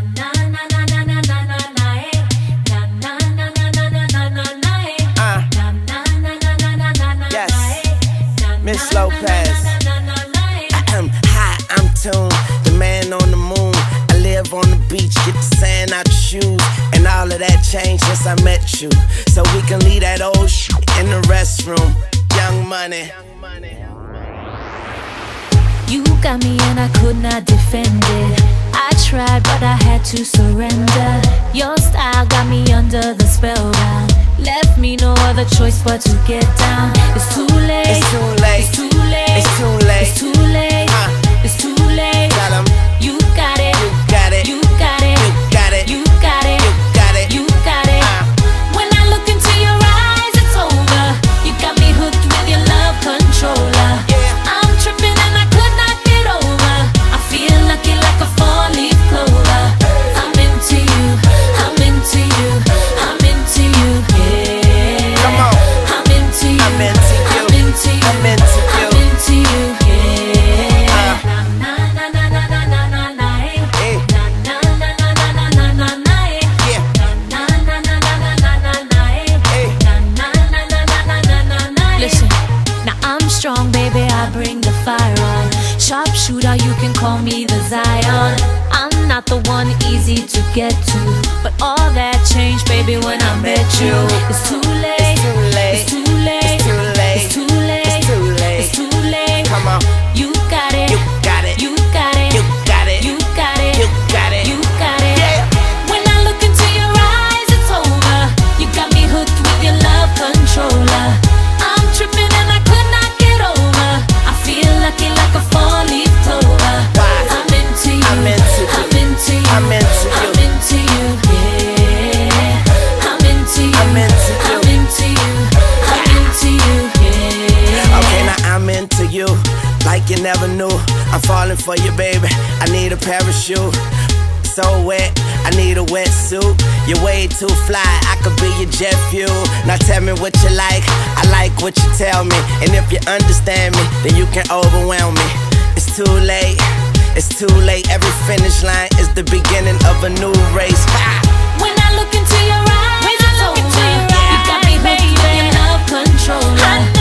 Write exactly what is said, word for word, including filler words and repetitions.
Miss Lopez. I'm high, I'm tuned, the man on the moon. I live on the beach, get the sand out your shoes. And all of that changed since I met you. So we can leave that old shit in the restroom. Young money. You got me and I could not defend it. I tried but I had to surrender. Your style got me under the spellbound. Left me no other choice but to get down. It's too late. It's too late. It's too late. It's too late. It's too late. Uh, it's too late. Tell 'em. You got it. You got it. You got it. You got it. You got it. You got it. You got it. Uh. When I look into your eyes, it's over. You got me hooked with your love controller. Yeah. I'm tripping and I could not get over. I feel lucky like a four-leaf clover. I'm into you. I'm into you. I'm into you. Yeah. Come on. I'm into you. I'm into you. I'm into you. I'm into you. I'm into you. Yeah. Uh. Na na na na na na na na. Hey. Na na na na na na na na na. Yeah. Na na na na na na na na. Hey. Na na na na na na na na. Listen, now I'm strong, baby. I bring the fire on. Sharpshooter, you can call me the Zion. I'm not the one easy to get to, but all that changed, baby, when I met you. It's too late. It's too late. It's too late. It's too late. It's too late. It's too late. It's too late. Come on. You got it. You got it. You got it. You got it. You got it. You got it. You got it. Yeah. When I look into your eyes, it's over. You got me hooked with your love controller. I'm tripping and I could not get over. I feel lucky like a four-leaf clover. Why? I'm into you. I'm into you. I'm into you. I'm into you. I'm into you. Yeah. I'm into you. I'm into you. I'm into you. I'm into you. Yeah. Okay, now I'm into you, like you never knew. I'm falling for you, baby. I need a parachute. So wet, I need a wetsuit. You're way too fly, I could be your jet fuel. Now tell me what you like, I like what you tell me. And if you understand me, then you can overwhelm me. It's too late, it's too late. Every finish line is the beginning of a new race. Ha! When I look into your eyes, it's over. You got me hooked with your love controller.